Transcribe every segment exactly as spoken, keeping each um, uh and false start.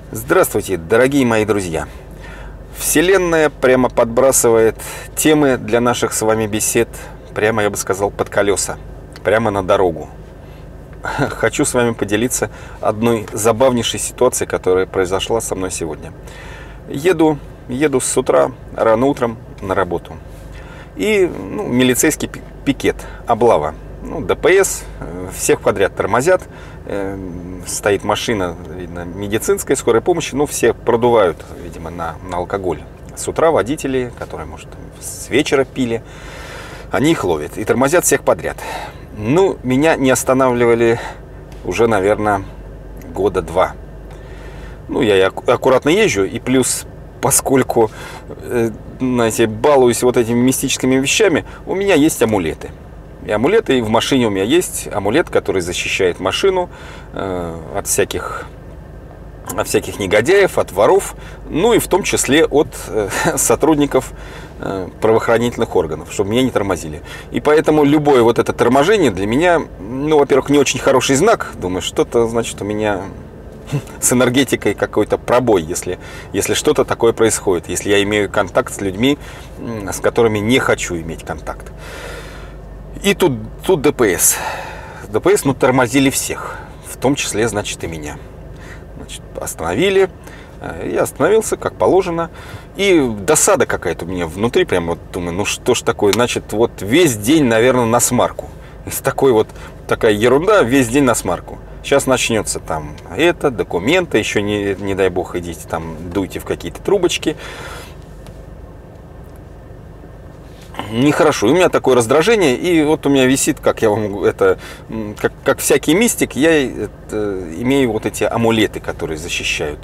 Здравствуйте, дорогие мои друзья! Вселенная прямо подбрасывает темы для наших с вами бесед, прямо, я бы сказал, под колеса, прямо на дорогу. Хочу с вами поделиться одной забавнейшей ситуацией, которая произошла со мной сегодня. Еду, еду с утра, рано утром на работу. И ну, милицейский пикет, облава. Ну, ДПС, всех подряд тормозят, э, стоит машина, видно, медицинская, скорой помощи, ну, все продувают, видимо, на, на алкоголь. С утра водители, которые, может, с вечера пили, они их ловят и тормозят всех подряд. Ну, меня не останавливали уже, наверное, года два. Ну, я и аккуратно езжу, и плюс, поскольку, э, знаете, балуюсь вот этими мистическими вещами, у меня есть амулеты. И амулеты, и в машине у меня есть амулет, который защищает машину э, от всяких, от всяких негодяев, от воров, ну и в том числе от э, сотрудников э, правоохранительных органов, чтобы меня не тормозили. И поэтому любое вот это торможение для меня, ну, во-первых, не очень хороший знак. Думаю, что-то, значит, у меня с энергетикой какой-то пробой, если, если что-то такое происходит, если я имею контакт с людьми, с которыми не хочу иметь контакт. И тут, тут ДПС. ДПС, ну, тормозили всех, в том числе, значит, и меня. Значит, остановили, я остановился, как положено. И досада какая-то у меня внутри, прям вот думаю, ну что ж такое, значит, вот весь день, наверное, на смарку. Из такой вот, такая ерунда, весь день на смарку. Сейчас начнется там это, документы, еще не, не дай бог, идите там, дуйте в какие-то трубочки. Нехорошо. У меня такое раздражение, и вот у меня висит, как я вам это, как, как всякий мистик, я это, имею вот эти амулеты, которые защищают.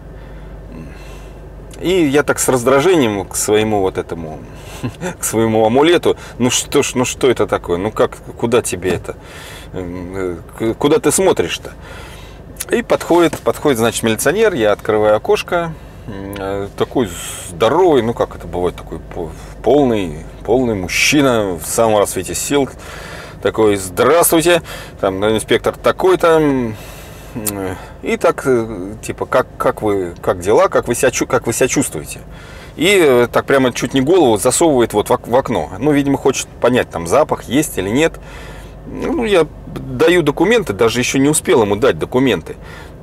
И я так с раздражением к своему вот этому, к своему амулету, ну что ж, ну что это такое, ну как, куда тебе это, куда ты смотришь-то? И подходит, подходит, значит, милиционер, я открываю окошко, такой здоровый, ну как это бывает, такой полный, полный мужчина в самом расцвете сил, такой: здравствуйте, там инспектор такой-то, и так типа как как вы, как дела, как вы себя как вы себя чувствуете, и так прямо чуть не голову засовывает вот в окно, ну видимо хочет понять, там запах есть или нет. Ну, я даю документы, даже еще не успел ему дать документы,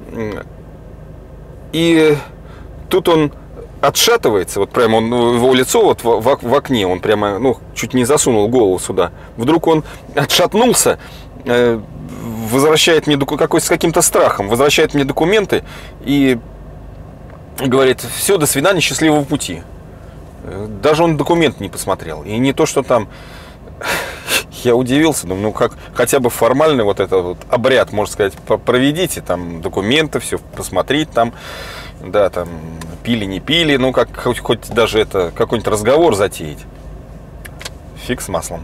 и тут он отшатывается, вот прямо он, его лицо вот в, в, в окне, он прямо, ну, чуть не засунул голову сюда. Вдруг он отшатнулся, э, возвращает мне, какой, с каким-то страхом, возвращает мне документы и говорит: все, до свидания, счастливого пути. Даже он документ не посмотрел. И не то, что там... Я удивился, думаю, ну как, хотя бы формальный вот этот вот обряд, можно сказать, проведите, там документы, все посмотреть, там, да, там, пили, не пили, ну как, хоть, хоть даже это, какой-нибудь разговор затеять. Фиг с маслом.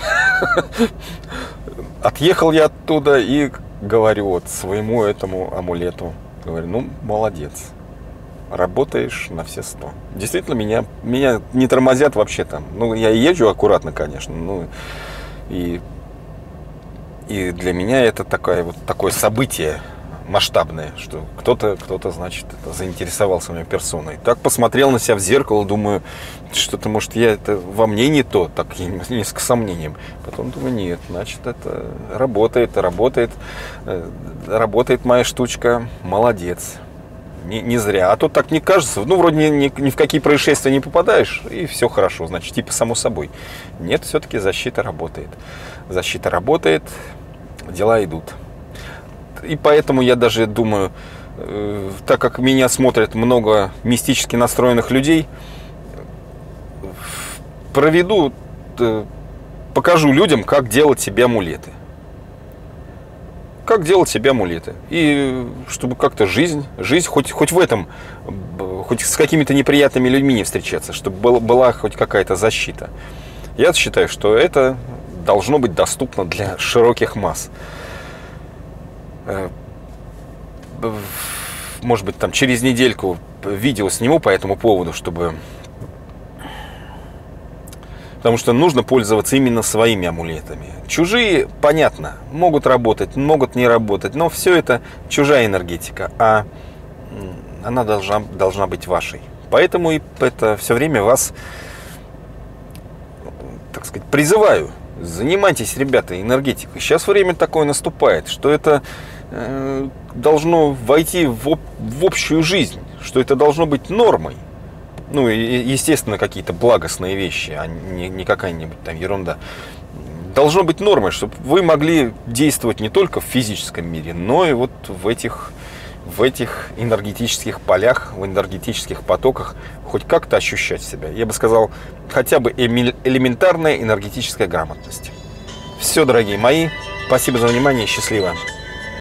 Отъехал я оттуда и говорю вот своему этому амулету, говорю: ну, молодец, работаешь на все сто. Действительно, меня, меня не тормозят вообще там. Ну, я езжу аккуратно, конечно, ну, и, и для меня это такое, вот, такое событие масштабное, что кто-то, кто-то, значит, это, заинтересовался моей персоной. Так посмотрел на себя в зеркало, думаю, что-то, может, я это во мне не то, так несколько сомнением. Потом думаю, нет, значит, это работает, работает, работает моя штучка, молодец. Не, не зря. А то так не кажется. Ну, вроде ни, ни, ни в какие происшествия не попадаешь, и все хорошо. Значит, типа само собой. Нет, все-таки защита работает. Защита работает, дела идут. И поэтому я даже думаю, э, так как меня смотрят много мистически настроенных людей, проведу, э, покажу людям, как делать себе амулеты. Как делать себе амулеты. И чтобы как-то жизнь, жизнь хоть, хоть в этом, хоть с какими-то неприятными людьми не встречаться, чтобы была, была хоть какая-то защита. Я считаю, что это должно быть доступно для широких масс. Может быть, там через недельку видео сниму по этому поводу, чтобы... Потому что нужно пользоваться именно своими амулетами. Чужие, понятно, могут работать, могут не работать, но все это чужая энергетика. А она должна, должна быть вашей. Поэтому и это все время вас, так сказать, призываю. Занимайтесь, ребята, энергетикой. Сейчас время такое наступает, что это э, должно войти в, в общую жизнь, что это должно быть нормой. Ну, и, естественно, какие-то благостные вещи, а не, не какая-нибудь там ерунда. Должно быть нормой, чтобы вы могли действовать не только в физическом мире, но и вот в этих, в этих энергетических полях, в энергетических потоках хоть как-то ощущать себя. Я бы сказал, хотя бы элементарная энергетическая грамотность. Все, дорогие мои, спасибо за внимание, счастливо.